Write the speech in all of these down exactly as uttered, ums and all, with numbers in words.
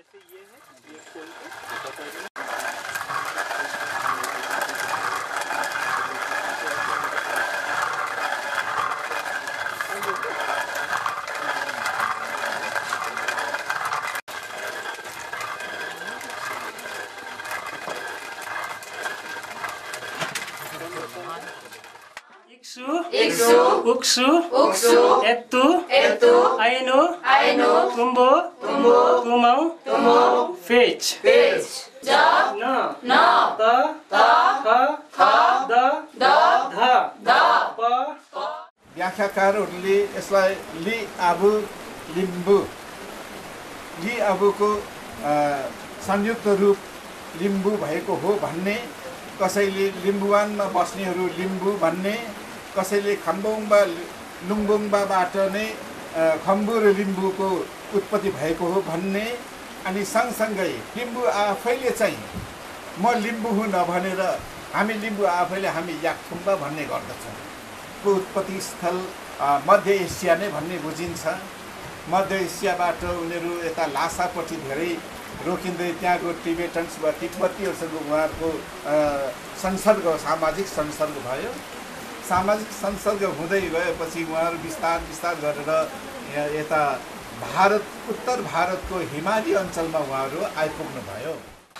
Iksu, uksu, uksu, etu, etu, aino, aino, tumbo, tumbo, tumau, tumau, fetch, fetch, ja, na, na, ta, ta, tha, tha, da, da, dha, da, pa, pa. व्याख्याकारहरूले यसलाई लि आबु लिम्बु लि आबुको संयुक्त रूप लिम्बु भएको हो भन्ने, कसैले लिम्बुवानमा बस्नेहरू लिम्बु भन्ने, कसैले खम्बुङबा लुम्बुङबाबाट नै खम्बु र लिम्बुको उत्पत्ति भएको हो भन्ने। अनि सँगसँगै लिम्बु आफैले चाहिँ म लिम्बु हुँ नभनेर हामी लिम्बु आफैले हामी याकथुम्बा भन्ने गर्दछौँ। को उत्पत्ति स्थल मध्य एसिया नै भन्ने बुझिन्छ। मध्य एसियाबाट उनीहरू यता लासापट्टि धेरै रोकिँदै त्यहाँको टिबेटन्स वा तिब्बतीहरूसँग उहाँहरूको संसर्ग सामाजिक संसर्ग भयो। सामाजिक संसर्ग हुँदै गएपछि उहाँहरू बिस्तार बिस्तार गरेर यता भारत उत्तर भारतको हिमाली अञ्चलमा उहाँहरू आइपुग्नु भयो।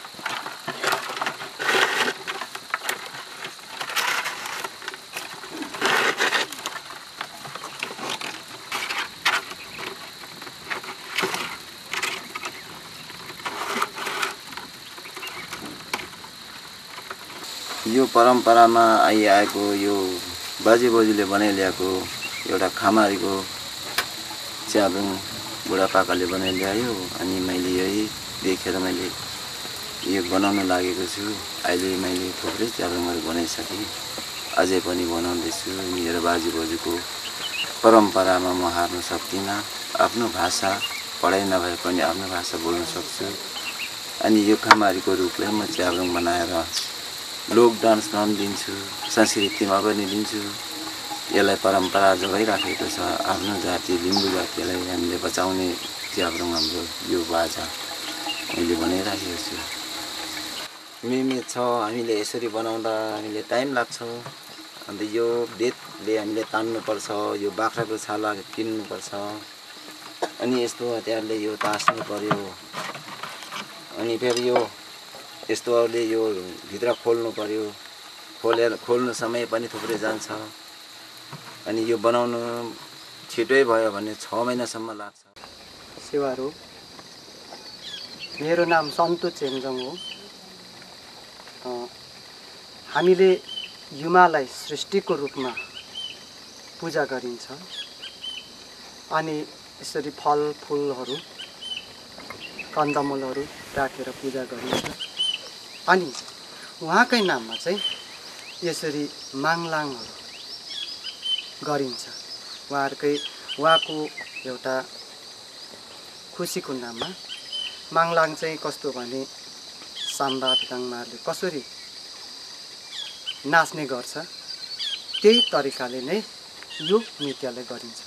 यो परम्परामा आइआएको यो बाजे बोजूले बनाइल्याएको एउटा खामारीको च्याब्रुङ बुढापाकाले बनाइल्यायो। अनि मैले यही देखेर मैले यो बनाउन लागेको छु। अहिले मैले थुप्रै च्याब्रुङहरू बनाइसकेँ, अझै पनि बनाउँदैछु। मेरो बाजे बोजूको परम्परामा म हार्न सक्दिनँ। आफ्नो भाषा पढाइ नभए पनि आफ्नो भाषा बोल्न सक्छु। अनि यो खामारीको रूपलाई म च्याब्रुङ बनाएर लोक डान्समा पनि दिन्छु, संस्कृतिमा पनि दिन्छु। यसलाई परम्परा जोगाइराखेको छ। आफ्नो जाति लिम्बू जातिलाई हामीले बचाउने च्याब्रुङ हाम्रो यो बाजा मैले बनाइराखेको छु। मिहिनेत छ। हामीले यसरी बनाउँदा हामीले टाइम लाग्छ। अन्त यो बेतले हामीले तान्नुपर्छ, यो बाख्राको छाला किन्नुपर्छ, अनि यस्तो हतियारले यो तास्नु पर्यो। अनि फेरि यो यस्तोले यो भित्र खोल्नु पर्यो। खोलेर खोल्नु समय पनि थुप्रै जान्छ। अनि यो बनाउनु छिटै भयो भने छ महिनासम्म लाग्छ। सेवारो, मेरो नाम सन्तु चेम्जोङ हो। हामीले युमालाई सृष्टिको रूपमा पूजा गरिन्छ। अनि यसरी फल फुलहरू कन्दमूलहरू राखेर पूजा गरिन्छ। अनि उहाँकै नाममा चाहिँ यसरी माङलाङहरू गरिन्छ। उहाँहरूकै उहाँको एउटा खुसीको नाममा माङलाङ चाहिँ कस्तो भने साम्बा भिताङमाहरूले कसरी नाच्ने गर्छ त्यही तरिकाले नै यो नृत्यले गरिन्छ।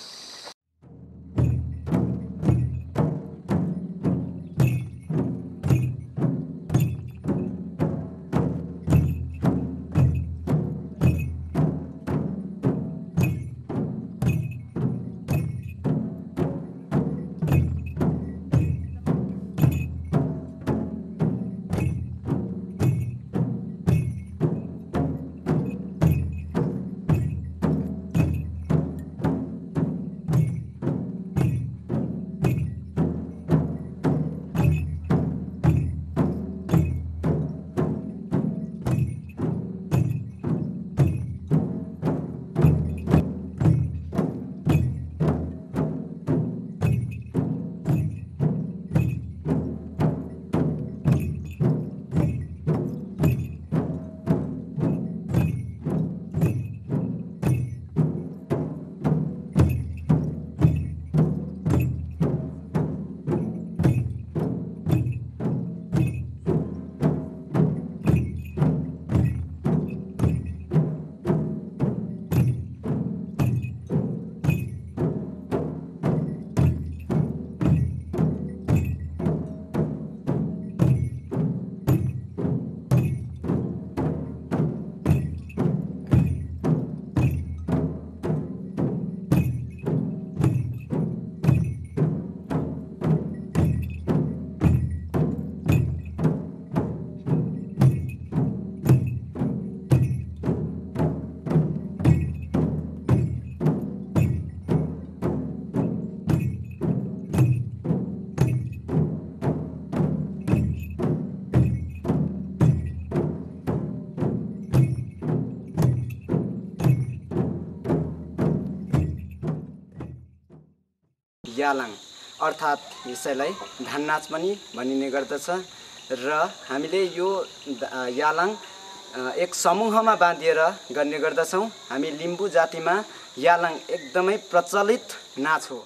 यालाङ अर्थात् यसैलाई धान नाच पनि भनिने गर्दछ र हामीले यो यालाङ एक समूहमा बाँधिएर गर्ने गर्दछौँ। हामी लिम्बू जातिमा यालाङ एकदमै प्रचलित नाच हो।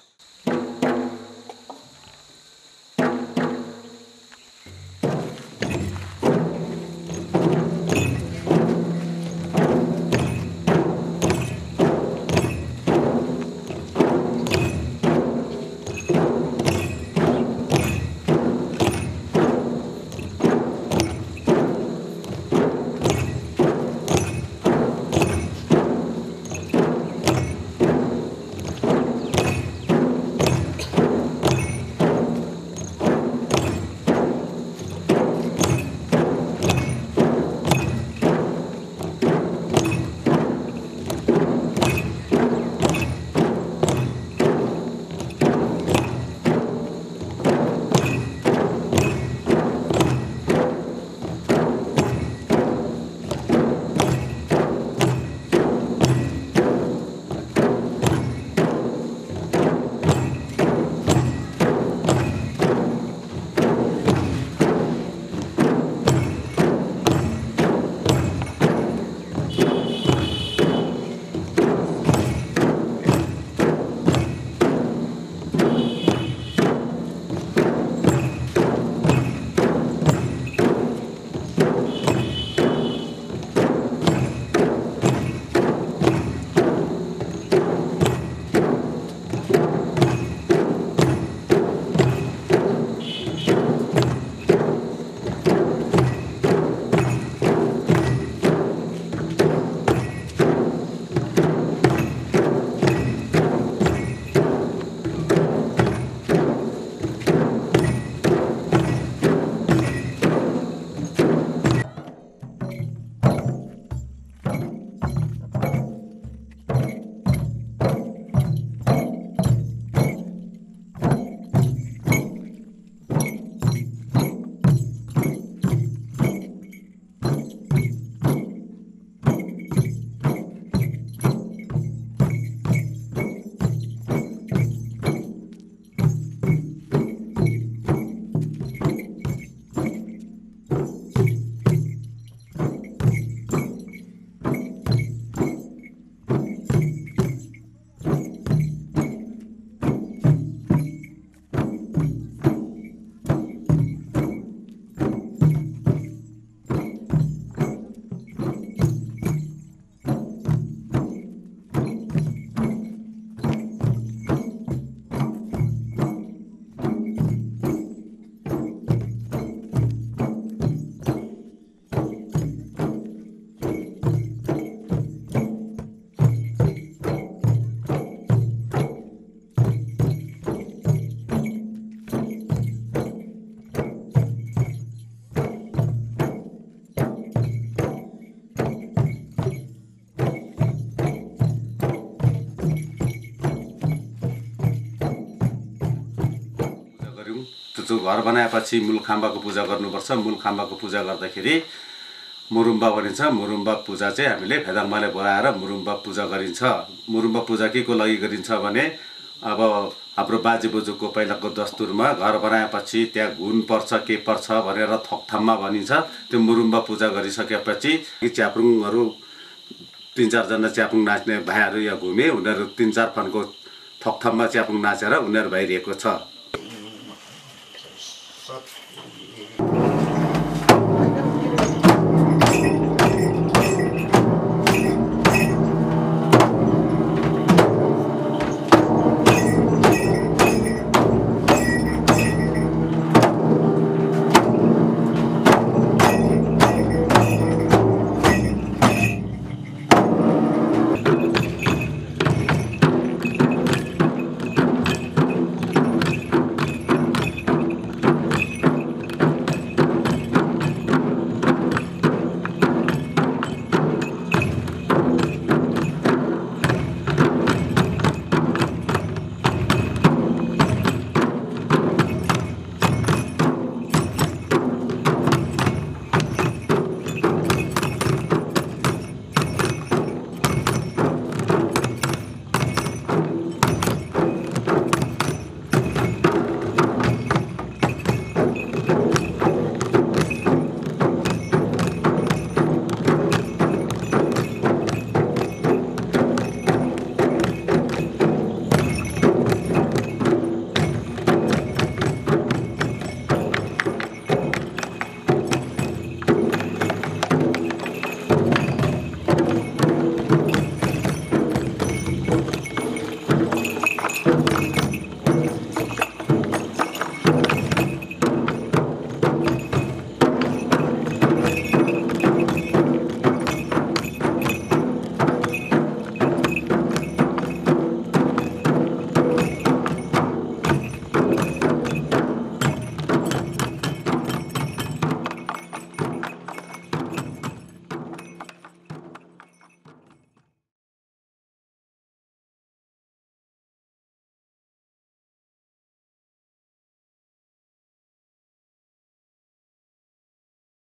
जो घर बनाएपछि मूल खाम्बाको पूजा गर्नुपर्छ। मूल खाम्बाको पूजा गर्दाखेरि मुरुम्बा भनिन्छ। मुरुम्बा पूजा चाहिँ हामीले फेदाङ्माले बोलाएर मुरुम्बा पूजा गरिन्छ। मुरुम्बा पूजा के को लागि गरिन्छ भने अब हाम्रो बाजे बोजूको पहिलाको दस्तुरमा घर बनाएपछि त्यहाँ घुन पर्छ के पर्छ भनेर थोकथाममा भनिन्छ। त्यो मुरुम्बा पूजा गरिसकेपछि च्याप्रुङहरू तीन चारजना च्याप्रुङ नाच्ने भाइहरू यहाँ घुमे, उनीहरू तीन चार फनको थोकथाममा च्याप्रुङ नाचेर उनीहरू भइरहेको छ।